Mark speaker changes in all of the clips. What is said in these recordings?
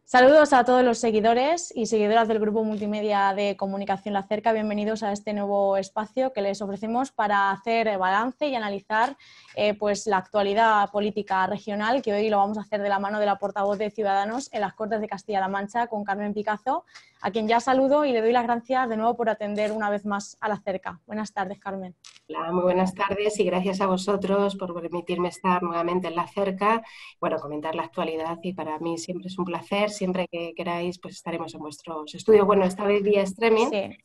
Speaker 1: Saludos a todos los seguidores y seguidoras del grupo multimedia de comunicación La Cerca. Bienvenidos a este nuevo espacio que les ofrecemos para hacer balance y analizar pues la actualidad política regional, que hoy lo vamos a hacer de la mano de la portavoz de Ciudadanos en las Cortes de Castilla-La Mancha, con Carmen Picazo, a quien ya saludo y le doy las gracias de nuevo por atender una vez más a La Cerca. Buenas tardes, Carmen.
Speaker 2: Hola, muy buenas tardes y gracias a vosotros por permitirme estar nuevamente en La Cerca, bueno, comentar la actualidad, y para mí siempre es un placer, siempre que queráis pues estaremos en vuestros estudios, bueno, esta vez vía streaming,
Speaker 1: Sí.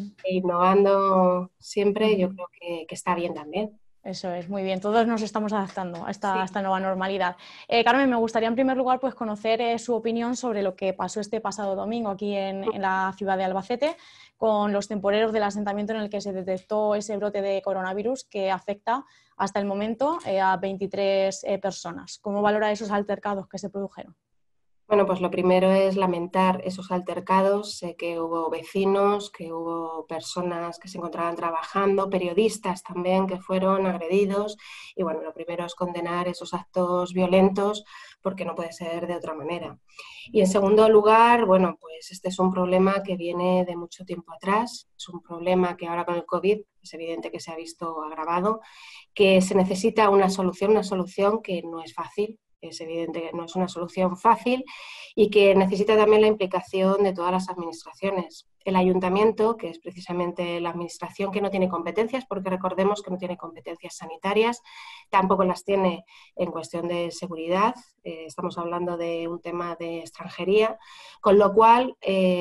Speaker 2: innovando siempre, yo creo que está bien también.
Speaker 1: Eso es, muy bien. Todos nos estamos adaptando a esta nueva normalidad. Carmen, me gustaría en primer lugar pues, conocer su opinión sobre lo que pasó este pasado domingo aquí en la ciudad de Albacete con los temporeros del asentamiento en el que se detectó ese brote de coronavirus que afecta hasta el momento a 23 personas. ¿Cómo valora esos altercados que se produjeron?
Speaker 2: Bueno, pues lo primero es lamentar esos altercados. Sé que hubo vecinos, que hubo personas que se encontraban trabajando, periodistas también que fueron agredidos. Y bueno, lo primero es condenar esos actos violentos porque no puede ser de otra manera. Y en segundo lugar, bueno, pues este es un problema que viene de mucho tiempo atrás. Es un problema que ahora con el COVID es evidente que se ha visto agravado, que se necesita una solución que no es fácil. Es evidente que no es una solución fácil y que necesita también la implicación de todas las administraciones. El ayuntamiento, que es precisamente la administración que no tiene competencias, porque recordemos que no tiene competencias sanitarias, tampoco las tiene en cuestión de seguridad, estamos hablando de un tema de extranjería, con lo cual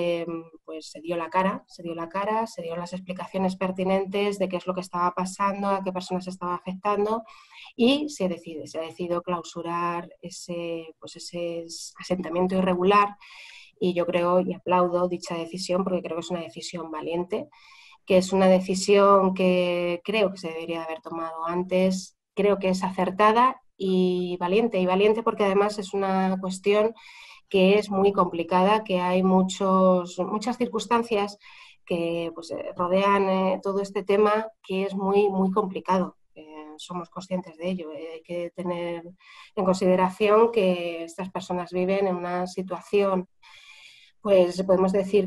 Speaker 2: pues se dio la cara, se dieron las explicaciones pertinentes de qué es lo que estaba pasando, a qué personas estaba afectando, y se ha decidido clausurar ese asentamiento irregular, y yo creo y aplaudo dicha decisión porque creo que es una decisión valiente, que es una decisión que creo que se debería haber tomado antes, creo que es acertada y valiente porque además es una cuestión que es muy complicada, que hay muchas circunstancias que pues, rodean todo este tema, que es muy complicado. Somos conscientes de ello. Hay que tener en consideración que estas personas viven en una situación, pues podemos decir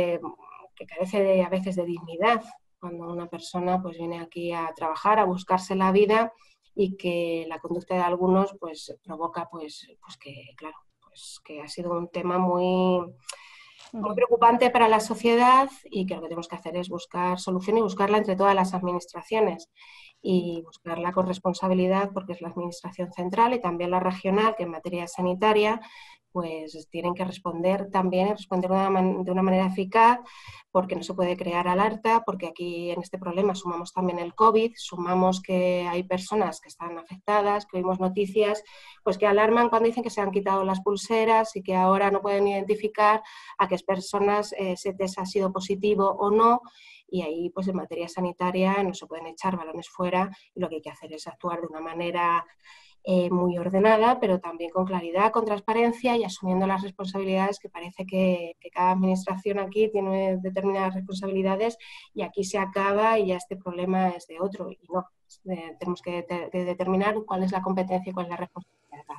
Speaker 2: que carece a veces de dignidad, cuando una persona pues viene aquí a trabajar, a buscarse la vida, y que la conducta de algunos pues provoca pues que, claro, pues que ha sido un tema muy preocupante para la sociedad, y que lo que tenemos que hacer es buscar solución y buscarla entre todas las administraciones, y buscar la corresponsabilidad, porque es la administración central y también la regional, que en materia sanitaria pues tienen que responder también, responder de una manera eficaz, porque no se puede crear alerta, porque aquí en este problema sumamos también el COVID, sumamos que hay personas que están afectadas, que oímos noticias pues que alarman cuando dicen que se han quitado las pulseras y que ahora no pueden identificar a qué personas ese test ha sido positivo o no, y ahí pues en materia sanitaria no se pueden echar balones fuera, y lo que hay que hacer es actuar de una manera muy ordenada, pero también con claridad, con transparencia y asumiendo las responsabilidades, que parece que cada administración aquí tiene determinadas responsabilidades y aquí se acaba y ya este problema es de otro, y no, tenemos que determinar cuál es la competencia y cuál es la responsabilidad.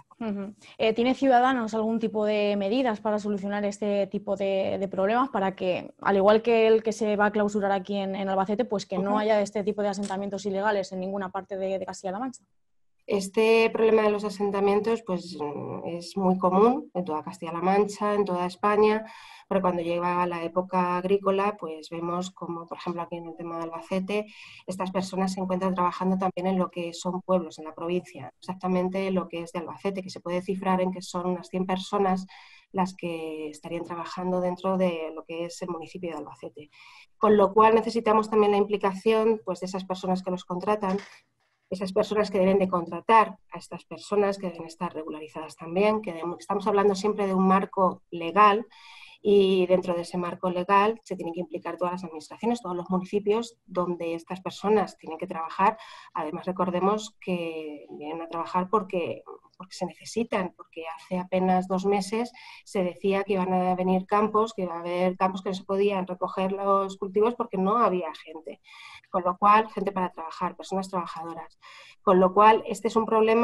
Speaker 1: ¿Tiene Ciudadanos algún tipo de medidas para solucionar este tipo de problemas para que, al igual que el que se va a clausurar aquí en Albacete, pues que no haya este tipo de asentamientos ilegales en ninguna parte de Castilla-La Mancha?
Speaker 2: Este problema de los asentamientos pues, es muy común en toda Castilla-La Mancha, en toda España, porque cuando llega la época agrícola pues vemos como, por ejemplo, aquí en el tema de Albacete, estas personas se encuentran trabajando también en lo que son pueblos en la provincia, exactamente lo que es de Albacete, que se puede cifrar en que son unas 100 personas las que estarían trabajando dentro de lo que es el municipio de Albacete. Con lo cual necesitamos también la implicación pues, de esas personas que los contratan, esas personas que deben de contratar a estas personas, que deben estar regularizadas también, que estamos hablando siempre de un marco legal, y dentro de ese marco legal se tienen que implicar todas las administraciones, todos los municipios donde estas personas tienen que trabajar. Además, recordemos que vienen a trabajar porque se necesitan, porque hace apenas 2 meses se decía que iban a venir campos, que iba a haber campos que no se podían recoger los cultivos porque no había gente. Con lo cual, gente para trabajar, personas trabajadoras. Con lo cual, este es un problema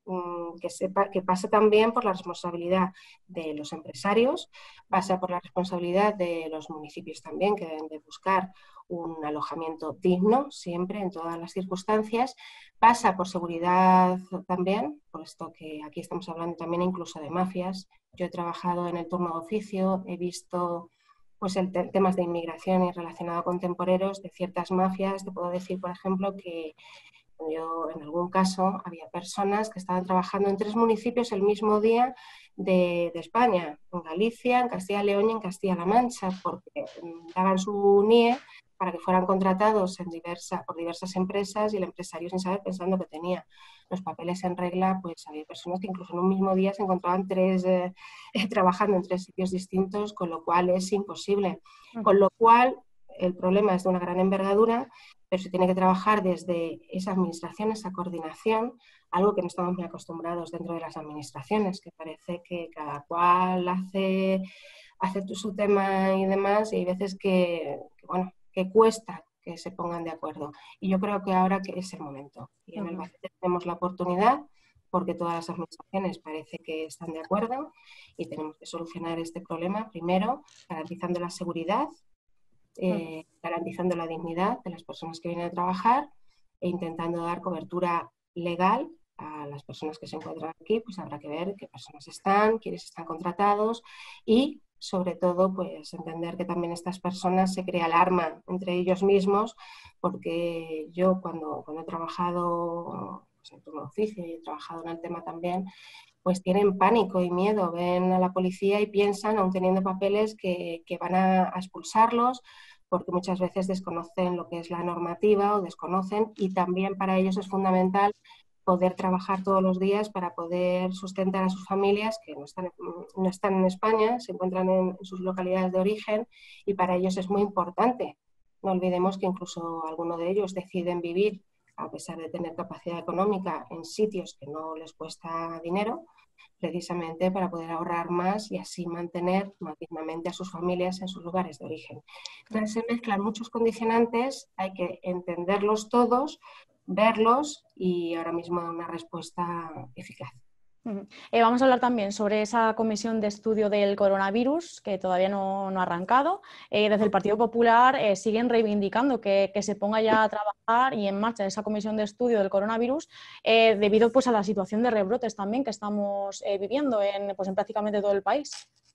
Speaker 2: que pasa también por la responsabilidad de los empresarios, pasa por la responsabilidad de los municipios también, que deben de buscar un alojamiento digno siempre, en todas las circunstancias, pasa por seguridad también, puesto que aquí estamos hablando también incluso de mafias. Yo he trabajado en el turno de oficio, he visto pues temas de inmigración y relacionado con temporeros de ciertas mafias. Te puedo decir, por ejemplo, que yo, en algún caso, había personas que estaban trabajando en 3 municipios el mismo día de España, en Galicia, en Castilla y León y en Castilla-La Mancha, porque daban su NIE para que fueran contratados por diversas empresas, y el empresario, sin saber, pensando que tenía los papeles en regla, pues había personas que incluso en un mismo día se encontraban trabajando en 3 sitios distintos, con lo cual es imposible. Con lo cual, el problema es de una gran envergadura, pero se tiene que trabajar desde esa administración, esa coordinación, algo que no estamos muy acostumbrados dentro de las administraciones, que parece que cada cual hace su tema y demás, y hay veces que cuesta que se pongan de acuerdo. Y yo creo que ahora que es el momento. Y en Albacete tenemos la oportunidad, porque todas las administraciones parece que están de acuerdo, y tenemos que solucionar este problema, primero, garantizando la seguridad, garantizando la dignidad de las personas que vienen a trabajar e intentando dar cobertura legal a las personas que se encuentran aquí. Pues habrá que ver qué personas están, quiénes están contratados y, sobre todo, pues entender que también estas personas se crea alarma entre ellos mismos, porque yo cuando he trabajado pues, en turno de oficio y he trabajado en el tema también, pues tienen pánico y miedo, ven a la policía y piensan, aún teniendo papeles, que van a expulsarlos, porque muchas veces desconocen lo que es la normativa o desconocen, y también para ellos es fundamental poder trabajar todos los días para poder sustentar a sus familias que no están en España, se encuentran en sus localidades de origen, y para ellos es muy importante. No olvidemos que incluso algunos de ellos deciden vivir, a pesar de tener capacidad económica, en sitios que no les cuesta dinero, precisamente para poder ahorrar más y así mantener más dignamente a sus familias en sus lugares de origen. Entonces se mezclan muchos condicionantes, hay que entenderlos todos, verlos y ahora mismo dar una respuesta eficaz.
Speaker 1: Vamos a hablar también sobre esa comisión de estudio del coronavirus, que todavía no ha arrancado. Desde el Partido Popular siguen reivindicando que se ponga ya a trabajar y en marcha esa comisión de estudio del coronavirus, debido pues, a la situación de rebrotes también que estamos viviendo en prácticamente todo el país.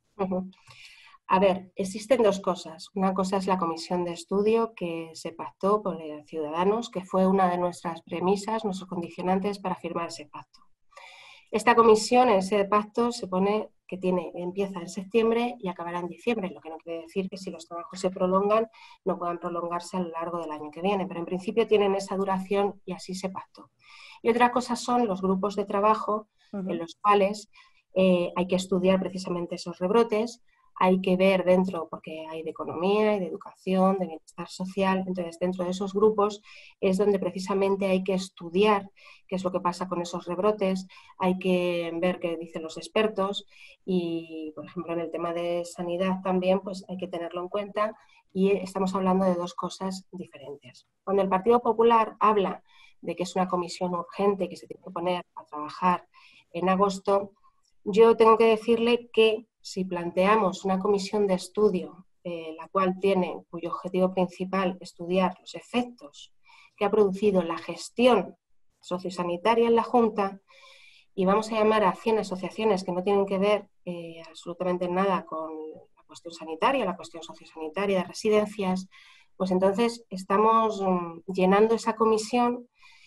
Speaker 2: A ver, existen 2 cosas. Una cosa es la comisión de estudio que se pactó por Ciudadanos, que fue una de nuestras premisas, nuestros condicionantes para firmar ese pacto. Esta comisión, en ese pacto, se pone que empieza en septiembre y acabará en diciembre, lo que no quiere decir que si los trabajos se prolongan, no puedan prolongarse a lo largo del año que viene, pero en principio tienen esa duración y así se pactó. Y otra cosa son los grupos de trabajo en los cuales hay que estudiar precisamente esos rebrotes, hay que ver dentro, porque hay de economía, hay de educación, de bienestar social. Entonces, dentro de esos grupos es donde precisamente hay que estudiar qué es lo que pasa con esos rebrotes, hay que ver qué dicen los expertos y, por ejemplo, en el tema de sanidad también, pues hay que tenerlo en cuenta, y estamos hablando de 2 cosas diferentes. Cuando el Partido Popular habla de que es una comisión urgente que se tiene que poner a trabajar en agosto, yo tengo que decirle que si planteamos una comisión de estudio, la cual cuyo objetivo principal estudiar los efectos que ha producido la gestión sociosanitaria en la Junta, y vamos a llamar a 100 asociaciones que no tienen que ver absolutamente nada con la cuestión sanitaria, la cuestión sociosanitaria de residencias, pues entonces estamos llenando esa comisión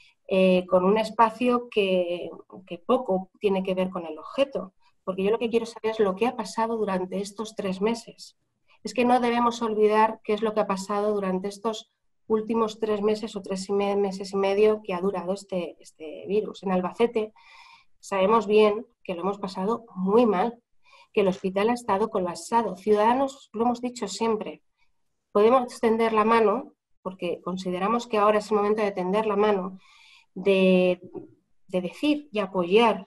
Speaker 2: con un espacio que poco tiene que ver con el objeto. Porque yo lo que quiero saber es lo que ha pasado durante estos 3 meses. Es que no debemos olvidar qué es lo que ha pasado durante estos últimos 3 meses o 3 meses y medio que ha durado este virus. En Albacete sabemos bien que lo hemos pasado muy mal, que el hospital ha estado colapsado. Ciudadanos, lo hemos dicho siempre, podemos extender la mano, porque consideramos que ahora es el momento de tender la mano, de decir y apoyar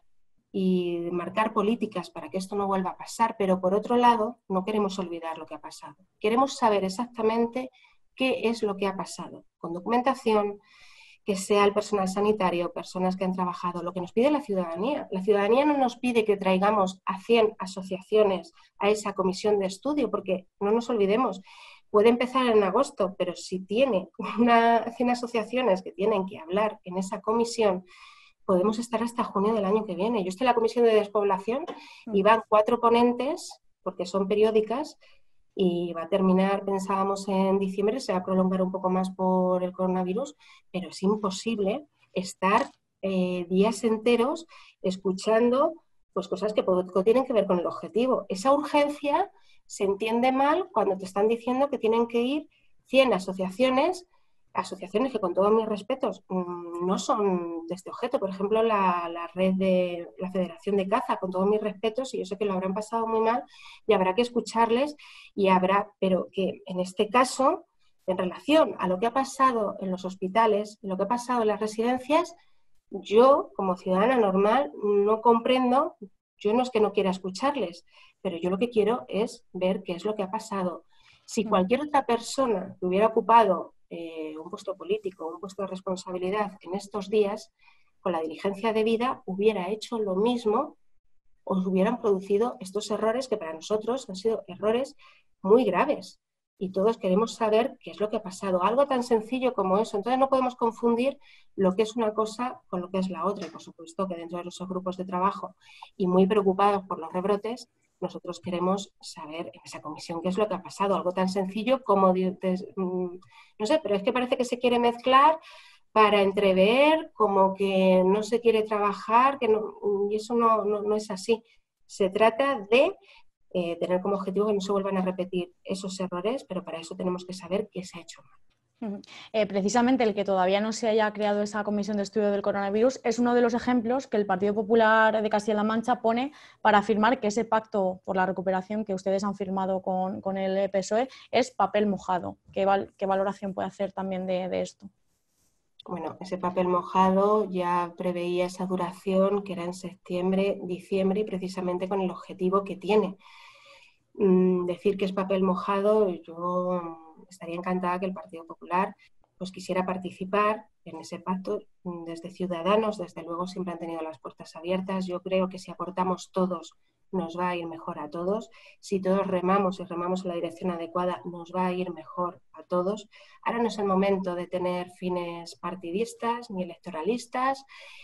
Speaker 2: y marcar políticas para que esto no vuelva a pasar, pero por otro lado no queremos olvidar lo que ha pasado. Queremos saber exactamente qué es lo que ha pasado, con documentación, que sea el personal sanitario, personas que han trabajado, lo que nos pide la ciudadanía. La ciudadanía no nos pide que traigamos a 100 asociaciones a esa comisión de estudio, porque no nos olvidemos, puede empezar en agosto, pero si tiene 100 asociaciones que tienen que hablar en esa comisión, podemos estar hasta junio del año que viene. Yo estoy en la comisión de despoblación y van 4 ponentes, porque son periódicas, y va a terminar, pensábamos, en diciembre, se va a prolongar un poco más por el coronavirus, pero es imposible estar días enteros escuchando pues, cosas que tienen que ver con el objetivo. Esa urgencia se entiende mal cuando te están diciendo que tienen que ir 100 asociaciones que con todos mis respetos no son de este objeto. Por ejemplo, la red de la Federación de Caza, con todos mis respetos, y yo sé que lo habrán pasado muy mal y habrá que escucharles pero que en este caso, en relación a lo que ha pasado en los hospitales, lo que ha pasado en las residencias, yo como ciudadana normal no comprendo, yo no es que no quiera escucharles, pero yo lo que quiero es ver qué es lo que ha pasado. Si cualquier otra persona que hubiera ocupado un puesto político, un puesto de responsabilidad en estos días, con la diligencia debida, hubiera hecho lo mismo o hubieran producido estos errores que para nosotros han sido errores muy graves. Y todos queremos saber qué es lo que ha pasado. Algo tan sencillo como eso. Entonces no podemos confundir lo que es una cosa con lo que es la otra. Y por supuesto que dentro de nuestros grupos de trabajo y muy preocupados por los rebrotes, nosotros queremos saber en esa comisión qué es lo que ha pasado. Algo tan sencillo como, no sé, pero es que parece que se quiere mezclar para entrever, como que no se quiere trabajar, y eso no es así. Se trata de tener como objetivo que no se vuelvan a repetir esos errores, pero para eso tenemos que saber qué se ha hecho mal.
Speaker 1: Precisamente el que todavía no se haya creado esa comisión de estudio del coronavirus es uno de los ejemplos que el Partido Popular de Castilla-La Mancha pone para afirmar que ese pacto por la recuperación que ustedes han firmado con el PSOE es papel mojado. ¿Qué valoración puede hacer también de esto?
Speaker 2: Bueno, ese papel mojado ya preveía esa duración que era en septiembre, diciembre y precisamente con el objetivo que tiene. Decir que es papel mojado, yo estaría encantada que el Partido Popular pues quisiera participar en ese pacto. Desde Ciudadanos, desde luego, siempre han tenido las puertas abiertas. Yo creo que si aportamos todos, nos va a ir mejor a todos. Si todos remamos y remamos en la dirección adecuada, nos va a ir mejor a todos. Ahora no es el momento de tener fines partidistas ni electoralistas.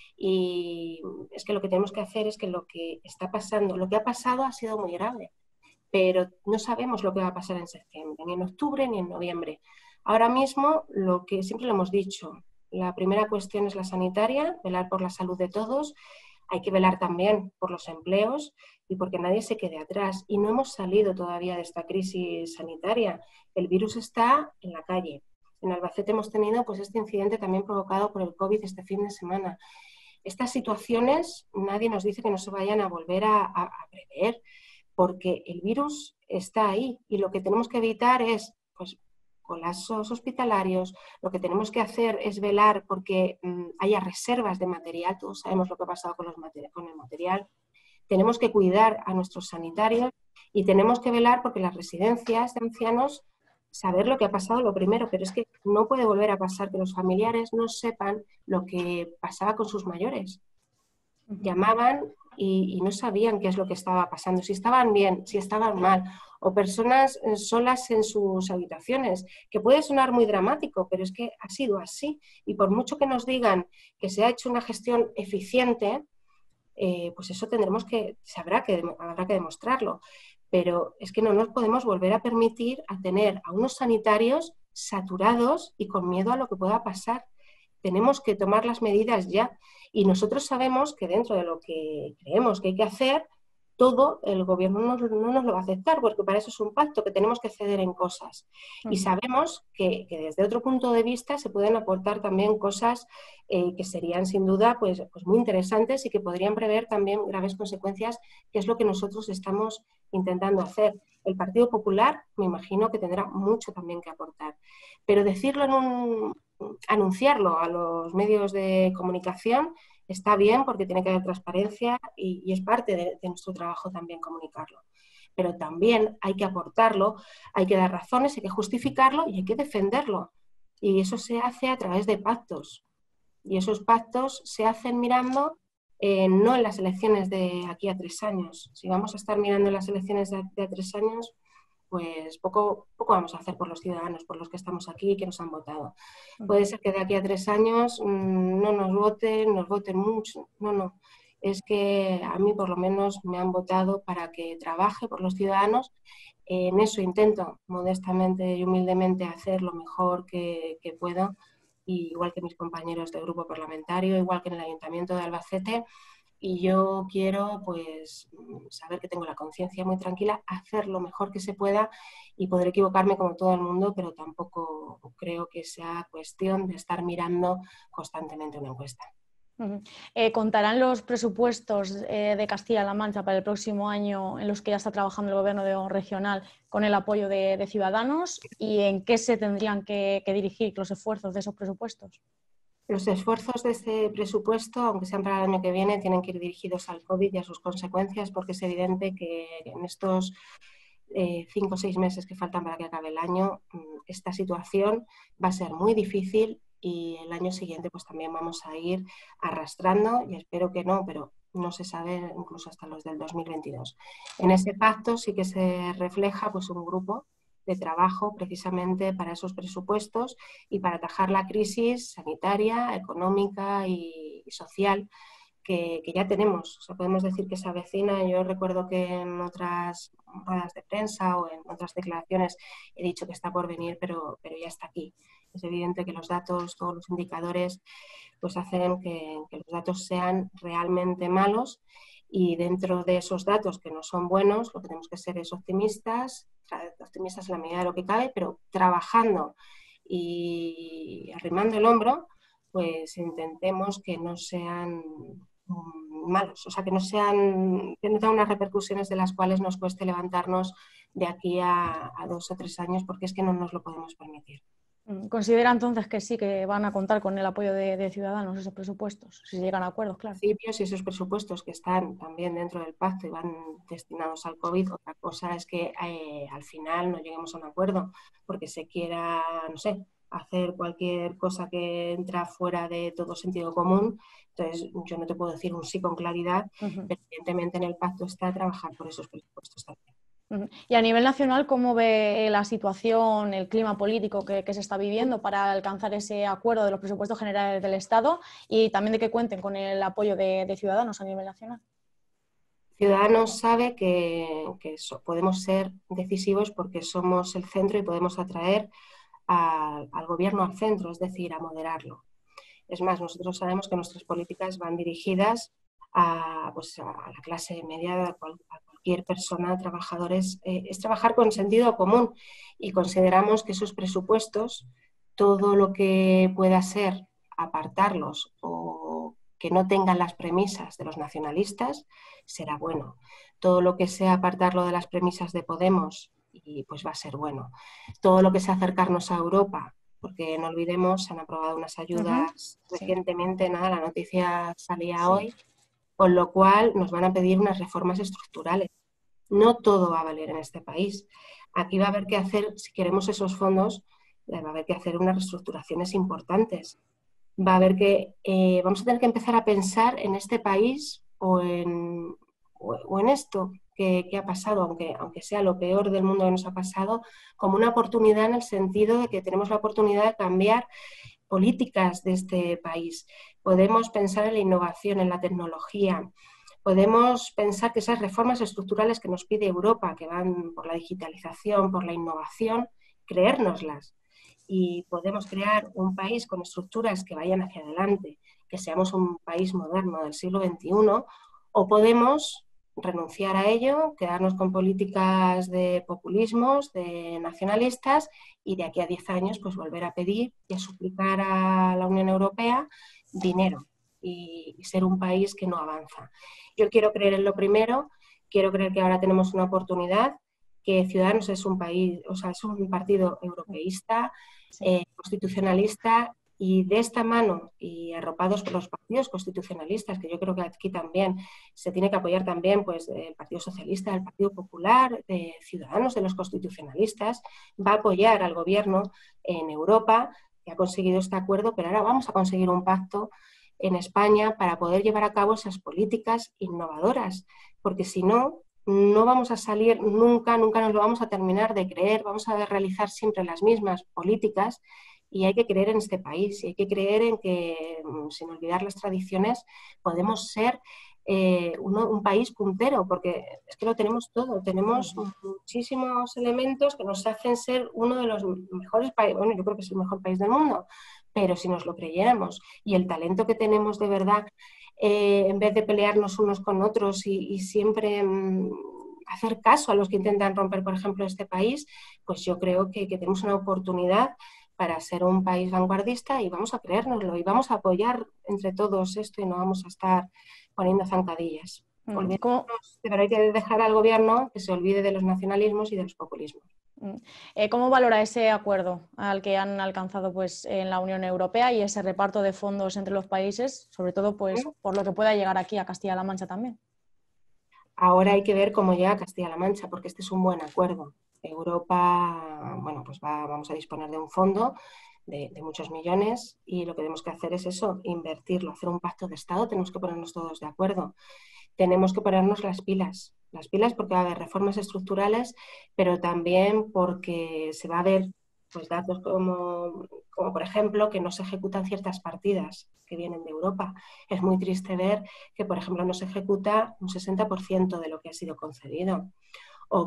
Speaker 2: Y es que lo que tenemos que hacer es que lo que está pasando, lo que ha pasado ha sido muy grave, pero no sabemos lo que va a pasar en septiembre, ni en octubre, ni en noviembre. Ahora mismo, lo que siempre lo hemos dicho, la primera cuestión es la sanitaria, velar por la salud de todos. Hay que velar también por los empleos y porque nadie se quede atrás. Y no hemos salido todavía de esta crisis sanitaria. El virus está en la calle. En Albacete hemos tenido pues, este incidente también provocado por el COVID este fin de semana. Estas situaciones nadie nos dice que no se vayan a volver a prever, porque el virus está ahí y lo que tenemos que evitar es pues, colapsos hospitalarios. Lo que tenemos que hacer es velar porque haya reservas de material. Todos sabemos lo que ha pasado con el material. Tenemos que cuidar a nuestros sanitarios y tenemos que velar porque las residencias de ancianos, saber lo que ha pasado lo primero, pero es que no puede volver a pasar que los familiares no sepan lo que pasaba con sus mayores. Llamaban y no sabían qué es lo que estaba pasando, si estaban bien, si estaban mal, o personas solas en sus habitaciones, que puede sonar muy dramático, pero es que ha sido así. Y por mucho que nos digan que se ha hecho una gestión eficiente, pues eso habrá que demostrarlo. Pero es que no nos podemos volver a permitir a tener a unos sanitarios saturados y con miedo a lo que pueda pasar. Tenemos que tomar las medidas ya. Y nosotros sabemos que dentro de lo que creemos que hay que hacer, todo el gobierno no nos lo va a aceptar, porque para eso es un pacto, que tenemos que ceder en cosas. Y sabemos que desde otro punto de vista se pueden aportar también cosas que serían sin duda pues muy interesantes y que podrían prever también graves consecuencias, que es lo que nosotros estamos intentando hacer. El Partido Popular me imagino que tendrá mucho también que aportar. Pero decirlo anunciarlo a los medios de comunicación está bien porque tiene que haber transparencia y es parte de nuestro trabajo también comunicarlo. Pero también hay que aportarlo, hay que dar razones, hay que justificarlo y hay que defenderlo. Y eso se hace a través de pactos. Y esos pactos se hacen mirando no en las elecciones de aquí a 3 años. Si vamos a estar mirando en las elecciones de a 3 años, pues poco vamos a hacer por los ciudadanos, por los que estamos aquí y que nos han votado. Puede ser que de aquí a 3 años no nos voten mucho. No, no. Es que a mí por lo menos me han votado para que trabaje por los ciudadanos. En eso intento modestamente y humildemente hacer lo mejor que puedo, igual que mis compañeros del grupo parlamentario, igual que en el Ayuntamiento de Albacete. Y yo quiero pues saber que tengo la conciencia muy tranquila, hacer lo mejor que se pueda y poder equivocarme como todo el mundo, pero tampoco creo que sea cuestión de estar mirando constantemente una encuesta.
Speaker 1: ¿Contarán los presupuestos de Castilla-La Mancha para el próximo año en los que ya está trabajando el gobierno regional con el apoyo de Ciudadanos? ¿Y en qué se tendrían que dirigir los esfuerzos de esos presupuestos?
Speaker 2: Los esfuerzos de este presupuesto, aunque sean para el año que viene, tienen que ir dirigidos al COVID y a sus consecuencias, porque es evidente que en estos 5 o 6 meses que faltan para que acabe el año, esta situación va a ser muy difícil y el año siguiente pues también vamos a ir arrastrando, y espero que no, pero no se sabe, incluso hasta los del 2022. En ese pacto sí que se refleja pues un grupo de trabajo precisamente para esos presupuestos y para atajar la crisis sanitaria, económica y social que ya tenemos. O sea, podemos decir que se avecina. Yo recuerdo que en otras ruedas de prensa o en otras declaraciones he dicho que está por venir, pero ya está aquí. Es evidente que los datos, todos los indicadores, pues hacen que los datos sean realmente malos, y dentro de esos datos que no son buenos, lo que tenemos que ser es optimistas en la medida de lo que cabe, pero trabajando y arrimando el hombro, pues intentemos que no sean malos, o sea, que no tengan unas repercusiones de las cuales nos cueste levantarnos de aquí a 2 o 3 años, porque es que no nos lo podemos permitir.
Speaker 1: ¿Considera entonces que sí que van a contar con el apoyo de Ciudadanos esos presupuestos, si llegan a acuerdos, claro?
Speaker 2: Principios y esos presupuestos que están también dentro del pacto y van destinados al COVID. Otra cosa es que al final no lleguemos a un acuerdo porque se quiera, no sé, hacer cualquier cosa que entra fuera de todo sentido común. Entonces, yo no te puedo decir un sí con claridad, pero evidentemente en el pacto está trabajar por esos presupuestos también.
Speaker 1: Y a nivel nacional, ¿cómo ve la situación, el clima político que se está viviendo para alcanzar ese acuerdo de los presupuestos generales del Estado y también de que cuenten con el apoyo de Ciudadanos a nivel nacional?
Speaker 2: Ciudadanos sabe que podemos ser decisivos porque somos el centro y podemos atraer al gobierno al centro, es decir, a moderarlo. Es más, nosotros sabemos que nuestras políticas van dirigidas pues a la clase media, a cualquier persona, trabajadores. Es trabajar con sentido común, y consideramos que esos presupuestos, todo lo que pueda ser apartarlos o que no tengan las premisas de los nacionalistas, será bueno. Todo lo que sea apartarlo de las premisas de Podemos, y pues va a ser bueno. Todo lo que sea acercarnos a Europa, porque no olvidemos, se han aprobado unas ayudas recientemente, nada, la noticia salía hoy, con lo cual nos van a pedir unas reformas estructurales. No todo va a valer en este país. Aquí va a haber que hacer, si queremos esos fondos, va a haber que hacer unas reestructuraciones importantes. Va a haber que, vamos a tener que empezar a pensar en este país o en esto que ha pasado, aunque sea lo peor del mundo que nos ha pasado, como una oportunidad, en el sentido de que tenemos la oportunidad de cambiar políticas de este país. Podemos pensar en la innovación, en la tecnología. Podemos pensar que esas reformas estructurales que nos pide Europa, que van por la digitalización, por la innovación, creérnoslas. Y podemos crear un país con estructuras que vayan hacia adelante, que seamos un país moderno del siglo XXI, o podemos renunciar a ello, quedarnos con políticas de populismos, de nacionalistas, y de aquí a 10 años pues volver a pedir y a suplicar a la Unión Europea dinero y ser un país que no avanza. Yo quiero creer en lo primero, quiero creer que ahora tenemos una oportunidad, que Ciudadanos es un país, o sea, es un partido europeísta, constitucionalista, y de esta mano y arropados por los partidos constitucionalistas, que yo creo que aquí también se tiene que apoyar también pues el Partido Socialista, el Partido Popular, de Ciudadanos, de los constitucionalistas, va a apoyar al gobierno en Europa que ha conseguido este acuerdo, pero ahora vamos a conseguir un pacto en España para poder llevar a cabo esas políticas innovadoras, porque si no, no vamos a salir nunca, nunca nos lo vamos a terminar de creer, vamos a realizar siempre las mismas políticas y hay que creer en este país y hay que creer en que, sin olvidar las tradiciones, podemos ser un país puntero, porque es que lo tenemos todo, tenemos muchísimos elementos que nos hacen ser uno de los mejores países, bueno, yo creo que es el mejor país del mundo, pero si nos lo creyéramos y el talento que tenemos de verdad, en vez de pelearnos unos con otros y siempre hacer caso a los que intentan romper, por ejemplo, este país, pues yo creo que tenemos una oportunidad para ser un país vanguardista y vamos a creérnoslo y vamos a apoyar entre todos esto y no vamos a estar poniendo zancadillas.
Speaker 1: ¿Cómo,
Speaker 2: Pero hay que dejar al gobierno que se olvide de los nacionalismos y de los populismos.
Speaker 1: ¿Cómo valora ese acuerdo al que han alcanzado pues, en la Unión Europea y ese reparto de fondos entre los países, sobre todo pues, por lo que pueda llegar aquí a Castilla-La Mancha también?
Speaker 2: Ahora hay que ver cómo llega Castilla-La Mancha, porque este es un buen acuerdo. Europa, bueno, pues vamos a disponer de un fondo de muchos millones y lo que tenemos que hacer es eso, invertirlo, hacer un pacto de Estado, tenemos que ponernos todos de acuerdo. Tenemos que ponernos las pilas porque va a haber reformas estructurales, pero también porque se va a ver pues, datos como, por ejemplo, que no se ejecutan ciertas partidas que vienen de Europa. Es muy triste ver que, por ejemplo, no se ejecuta un 60% de lo que ha sido concedido o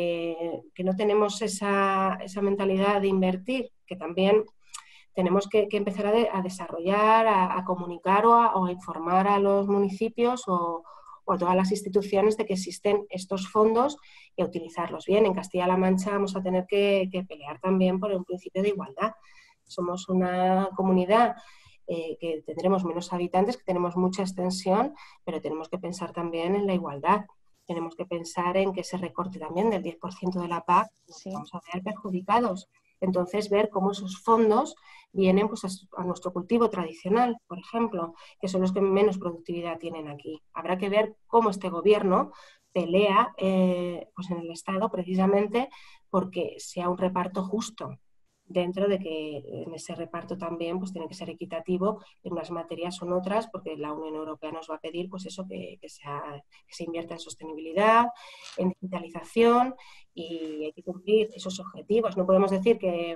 Speaker 2: que no tenemos esa mentalidad de invertir, que también tenemos que empezar a desarrollar, a comunicar o a informar a los municipios o a todas las instituciones de que existen estos fondos y a utilizarlos bien. En Castilla-La Mancha vamos a tener que pelear también por un principio de igualdad. Somos una comunidad que tendremos menos habitantes, que tenemos mucha extensión, pero tenemos que pensar también en la igualdad. Tenemos que pensar en que ese recorte también del 10% de la PAC
Speaker 1: Sí.
Speaker 2: vamos a ver perjudicados. Entonces, ver cómo esos fondos vienen pues, a nuestro cultivo tradicional, por ejemplo, que son los que menos productividad tienen aquí. Habrá que ver cómo este gobierno pelea pues en el Estado precisamente porque sea un reparto justo, dentro de que en ese reparto también pues, tiene que ser equitativo en unas materias o en otras, porque la Unión Europea nos va a pedir pues, eso, que se invierta en sostenibilidad, en digitalización, y hay que cumplir esos objetivos. No podemos decir que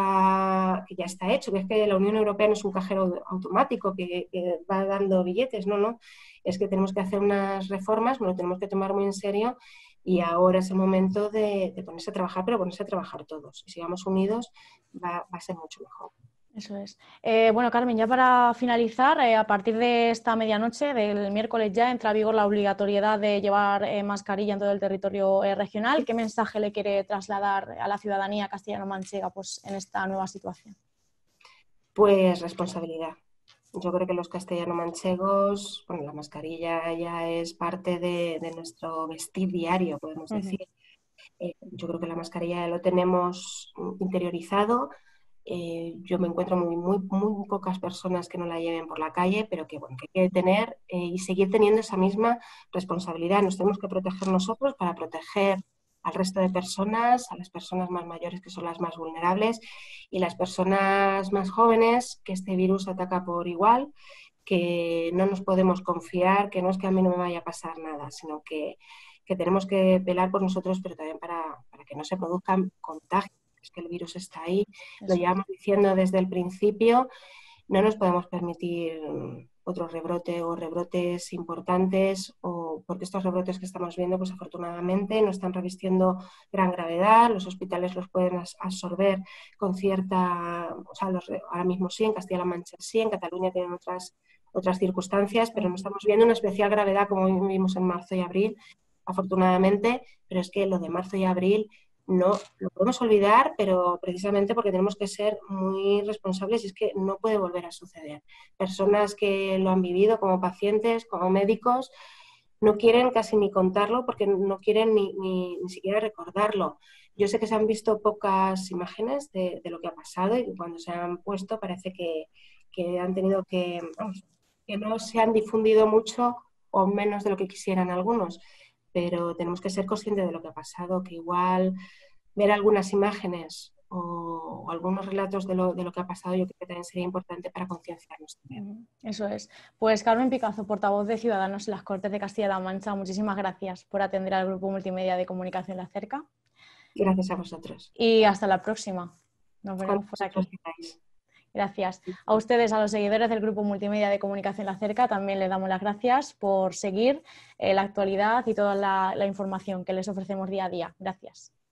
Speaker 2: que ya está hecho, que es que la Unión Europea no es un cajero automático que va dando billetes, no. Es que tenemos que hacer unas reformas, lo tenemos que tomar muy en serio y ahora es el momento de ponerse a trabajar, pero ponerse a trabajar todos. Y si vamos unidos va a ser mucho mejor.
Speaker 1: Eso es. Bueno, Carmen, ya para finalizar, a partir de esta medianoche, del miércoles ya, entra a vigor la obligatoriedad de llevar mascarilla en todo el territorio regional. ¿Qué mensaje le quiere trasladar a la ciudadanía castellano-manchega pues, en esta nueva situación?
Speaker 2: Pues responsabilidad. Yo creo que los castellano-manchegos, bueno, la mascarilla ya es parte de nuestro vestir diario, podemos decir. Yo creo que la mascarilla ya lo tenemos interiorizado. Yo me encuentro muy pocas personas que no la lleven por la calle, pero que, bueno, que hay que tener y seguir teniendo esa misma responsabilidad. Nos tenemos que proteger nosotros para proteger al resto de personas, a las personas más mayores que son las más vulnerables y las personas más jóvenes que este virus ataca por igual, que no nos podemos confiar, que no es que a mí no me vaya a pasar nada, sino que tenemos que velar por nosotros, pero también para que no se produzcan contagios. Es que el virus está ahí, lo llevamos diciendo desde el principio, no nos podemos permitir otro rebrote o rebrotes importantes, porque estos rebrotes que estamos viendo, pues afortunadamente no están revistiendo gran gravedad, los hospitales los pueden absorber con cierta, o sea, ahora mismo sí, en Castilla-La Mancha sí, en Cataluña tienen otras circunstancias, pero no estamos viendo una especial gravedad como vimos en marzo y abril, afortunadamente, pero es que lo de marzo y abril no lo podemos olvidar, pero precisamente porque tenemos que ser muy responsables y es que no puede volver a suceder. Personas que lo han vivido como pacientes, como médicos, no quieren casi ni contarlo porque no quieren ni siquiera recordarlo. Yo sé que se han visto pocas imágenes de lo que ha pasado y cuando se han puesto parece que han tenido vamos, que no se han difundido mucho o menos de lo que quisieran algunos, pero tenemos que ser conscientes de lo que ha pasado, que igual ver algunas imágenes o algunos relatos de lo que ha pasado, yo creo que también sería importante para concienciarnos también.
Speaker 1: Eso es. Pues Carmen Picazo, portavoz de Ciudadanos en las Cortes de Castilla-La Mancha, muchísimas gracias por atender al Grupo Multimedia de Comunicación La Cerca.
Speaker 2: Gracias a vosotros.
Speaker 1: Y hasta la próxima. Nos veremos por aquí. Gracias. A ustedes, a los seguidores del Grupo Multimedia de Comunicación La Cerca, también les damos las gracias por seguir la actualidad y toda la información que les ofrecemos día a día. Gracias.